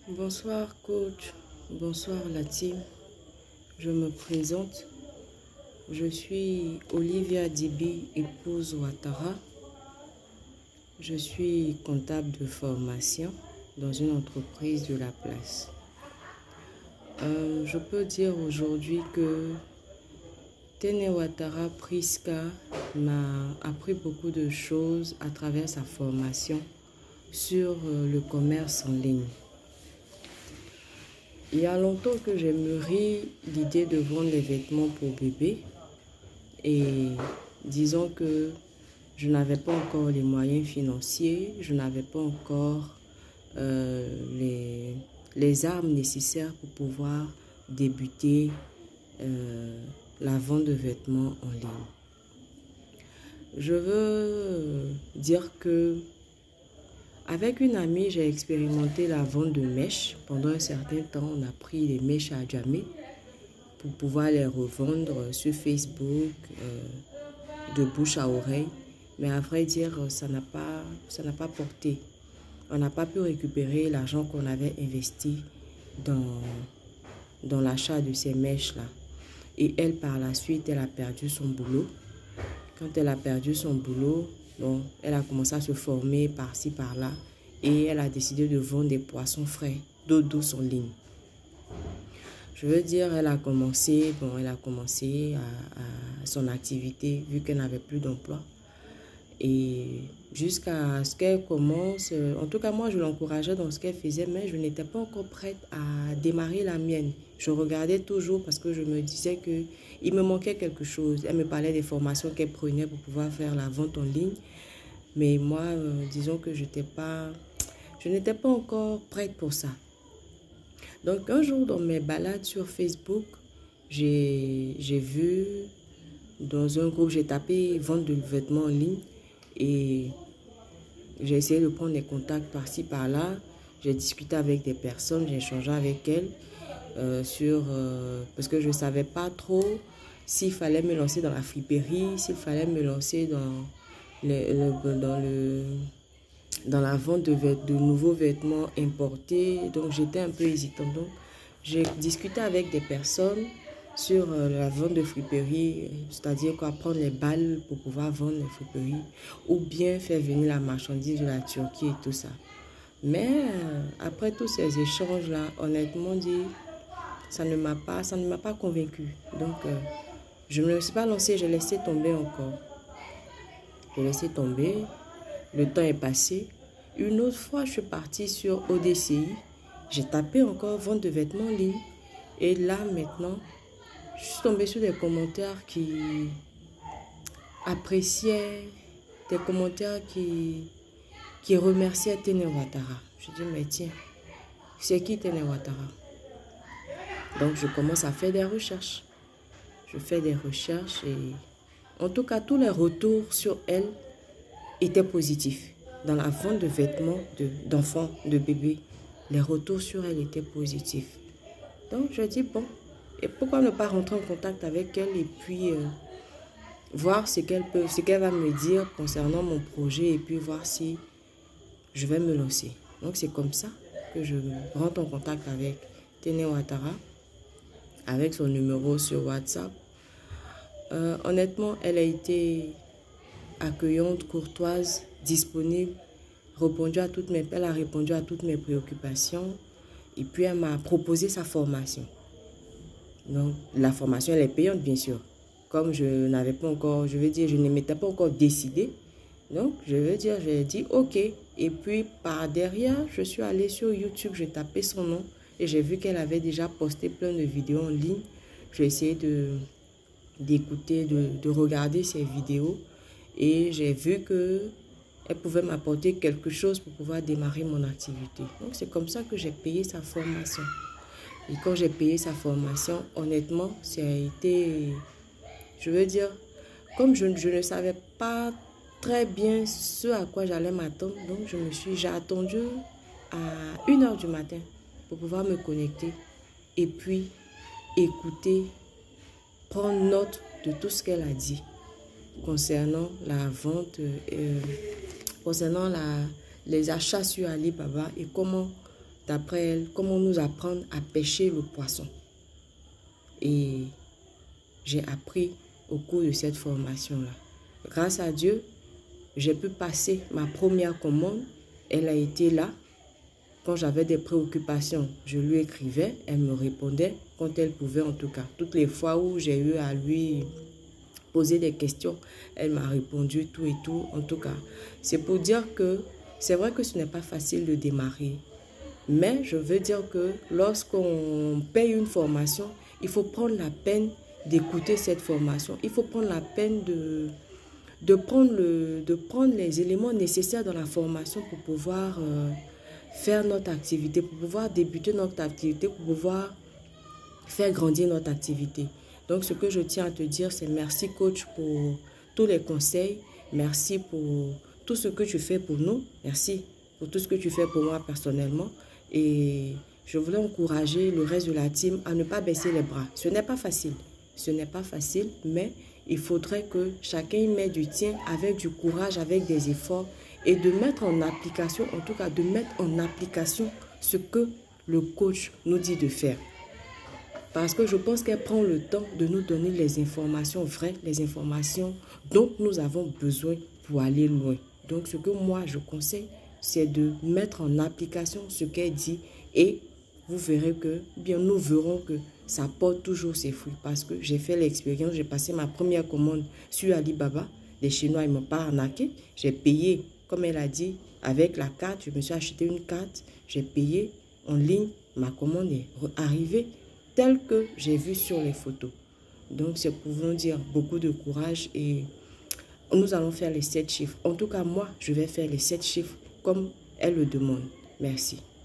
Bonsoir coach, bonsoir la team. Je me présente. Je suis Olivia Dibi, épouse Ouattara. Je suis comptable de formation dans une entreprise de la place. Je peux dire aujourd'hui que Tene Ouattara Priska m'a appris beaucoup de choses à travers sa formation sur le commerce en ligne. Il y a longtemps que j'ai mûri l'idée de vendre les vêtements pour bébé et disons que je n'avais pas encore les moyens financiers, je n'avais pas encore les armes nécessaires pour pouvoir débuter la vente de vêtements en ligne. Je veux dire que avec une amie, j'ai expérimenté la vente de mèches. Pendant un certain temps, on a pris les mèches à Djamé pour pouvoir les revendre sur Facebook, de bouche à oreille. Mais à vrai dire, ça n'a pas porté. On n'a pas pu récupérer l'argent qu'on avait investi dans l'achat de ces mèches-là. Et elle, par la suite, elle a perdu son boulot. Quand elle a perdu son boulot, bon, elle a commencé à se former par-ci, par-là. Et elle a décidé de vendre des poissons frais, d'eau douce en ligne. Je veux dire, elle a commencé à son activité vu qu'elle n'avait plus d'emploi. Et jusqu'à ce qu'elle commence, en tout cas moi je l'encourageais dans ce qu'elle faisait, mais je n'étais pas encore prête à démarrer la mienne. Je regardais toujours parce que je me disais qu'il me manquait quelque chose. Elle me parlait des formations qu'elle prenait pour pouvoir faire la vente en ligne. Mais moi, disons que je n'étais pas encore prête pour ça. Donc un jour dans mes balades sur Facebook, j'ai vu dans un groupe, j'ai tapé vente de vêtements en ligne et j'ai essayé de prendre des contacts par-ci par-là. J'ai discuté avec des personnes, j'ai échangé avec elles parce que je ne savais pas trop s'il fallait me lancer dans la friperie, s'il fallait me lancer dans la vente de nouveaux vêtements importés. Donc j'étais un peu hésitante. Donc j'ai discuté avec des personnes sur la vente de friperie, c'est-à-dire quoi, prendre les balles pour pouvoir vendre les friperies ou bien faire venir la marchandise de la Turquie et tout ça. Mais après tous ces échanges-là, honnêtement dit, ça ne m'a pas convaincue. Donc je ne me suis pas lancée, j'ai laissé tomber encore. J'ai laissé tomber, le temps est passé. Une autre fois, je suis partie sur ODCI, j'ai tapé encore vente de vêtements en ligne. Et là, maintenant, je suis tombée sur des commentaires qui appréciaient, des commentaires qui remerciaient Tene Ouattara. Je dis, mais tiens, c'est qui Tene Ouattara? Donc, je commence à faire des recherches. Je fais des recherches et en tout cas, tous les retours sur elle étaient positifs. Dans la vente de vêtements d'enfants, de bébés, les retours sur elle étaient positifs. Donc, je dis, bon, et pourquoi ne pas rentrer en contact avec elle et puis voir ce qu'elle va me dire concernant mon projet et puis voir si je vais me lancer. Donc, c'est comme ça que je rentre en contact avec Tene Ouattara, avec son numéro sur WhatsApp. Honnêtement, elle a été accueillante, courtoise, disponible, elle a répondu à toutes mes préoccupations et puis elle m'a proposé sa formation. Donc, la formation, elle est payante, bien sûr. Comme je n'avais pas encore, je ne m'étais pas encore décidée. Donc, j'ai dit OK. Et puis, par derrière, je suis allée sur YouTube, j'ai tapé son nom et j'ai vu qu'elle avait déjà posté plein de vidéos en ligne. J'ai essayé d'écouter, de regarder ses vidéos et j'ai vu qu'elle pouvait m'apporter quelque chose pour pouvoir démarrer mon activité. Donc, c'est comme ça que j'ai payé sa formation. Et quand j'ai payé sa formation, honnêtement, ça a été, je veux dire, comme je ne savais pas très bien ce à quoi j'allais m'attendre, donc j'ai attendu à 1h du matin pour pouvoir me connecter et puis écouter, prendre note de tout ce qu'elle a dit concernant la vente, concernant les achats sur Alibaba et comment d'après elle, comment nous apprendre à pêcher le poisson. Et j'ai appris au cours de cette formation-là. Grâce à Dieu, j'ai pu passer ma première commande. Elle a été là. Quand j'avais des préoccupations, je lui écrivais, elle me répondait quand elle pouvait en tout cas. Toutes les fois où j'ai eu à lui poser des questions, elle m'a répondu tout et tout. En tout cas, c'est pour dire que c'est vrai que ce n'est pas facile de démarrer. Mais je veux dire que lorsqu'on paye une formation, il faut prendre la peine d'écouter cette formation. Il faut prendre la peine de prendre les éléments nécessaires dans la formation pour pouvoir faire notre activité, pour pouvoir débuter notre activité, pour pouvoir faire grandir notre activité. Donc, ce que je tiens à te dire, c'est merci coach pour tous les conseils. Merci pour tout ce que tu fais pour nous. Merci pour tout ce que tu fais pour moi personnellement. Et je voulais encourager le reste de la team à ne pas baisser les bras. Ce n'est pas facile. Ce n'est pas facile, mais il faudrait que chacun y mette du tien avec du courage, avec des efforts et de mettre en application, en tout cas de mettre en application ce que le coach nous dit de faire. Parce que je pense qu'elle prend le temps de nous donner les informations vraies, les informations dont nous avons besoin pour aller loin. Donc, ce que moi, je conseille, c'est de mettre en application ce qu'elle dit et vous verrez que, bien, nous verrons que ça porte toujours ses fruits. Parce que j'ai fait l'expérience, j'ai passé ma première commande sur Alibaba. Les Chinois, ils ne m'ont pas arnaqué. J'ai payé, comme elle a dit, avec la carte. Je me suis acheté une carte, j'ai payé en ligne. Ma commande est arrivée tel que j'ai vu sur les photos. Donc, c'est pour vous dire beaucoup de courage et nous allons faire les 7 chiffres. En tout cas, moi, je vais faire les 7 chiffres comme elle le demande. Merci.